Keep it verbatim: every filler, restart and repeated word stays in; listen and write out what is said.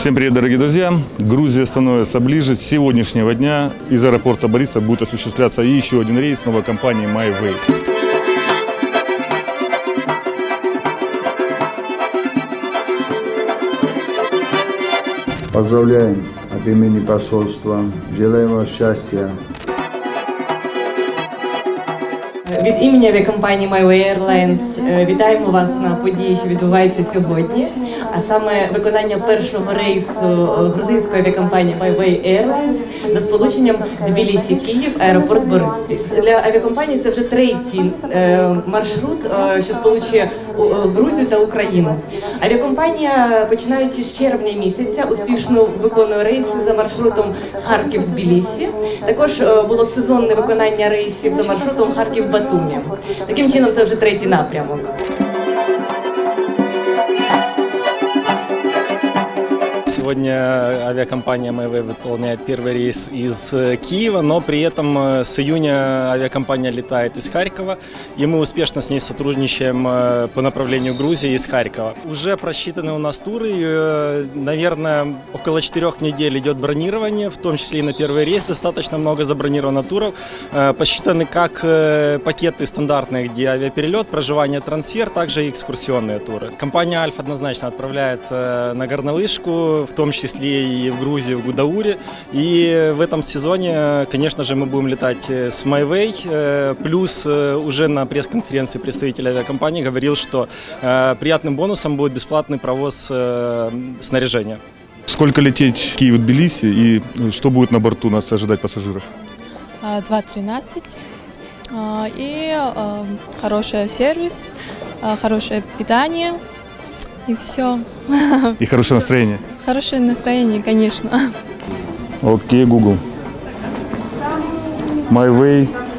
Всем привет, дорогие друзья! Грузия становится ближе. С сегодняшнего дня из аэропорта Борисов будет осуществляться еще один рейс новой компании MyWay. Поздравляем от имени посольства. Желаем вам счастья. Від імені авіакомпанії MyWay Airlines вітаємо вас на події, що відбувається сьогодні, а саме виконання першого рейсу грузинської авіакомпанії MyWay Airlines за сполученням Тбілісі-Київ, аеропорт Бориспіль. Для авіакомпанії це вже третій маршрут, що сполучує Грузію та Україну. Авіакомпанія, починаючи з червня місяця, успішно виконує рейси за маршрутом Харків-Тбілісі. Також було сезонне виконання рейсів за маршрутом Харків-Батумі. Таким чином, це вже третій напрямок. Сегодня авиакомпания MyWay выполняет первый рейс из Киева, но при этом с июня авиакомпания летает из Харькова, и мы успешно с ней сотрудничаем по направлению Грузии из Харькова. Уже просчитаны у нас туры, наверное, около четырех недель идет бронирование, в том числе и на первый рейс достаточно много забронировано туров. Посчитаны как пакеты стандартные, где авиаперелет, проживание, трансфер, также и экскурсионные туры. Компания Альф однозначно отправляет на горнолыжку, в том числе и в Грузию, в Гудауре. И в этом сезоне, конечно же, мы будем летать с MyWay. Плюс уже на пресс-конференции представитель авиакомпании говорил, что приятным бонусом будет бесплатный провоз снаряжения. Сколько лететь Киев-Тбилиси и что будет на борту нас ожидать пассажиров? два тринадцать. И хороший сервис, хорошее питание. И все. И хорошее настроение? Хорошее настроение, конечно. Окей, Google. MyWay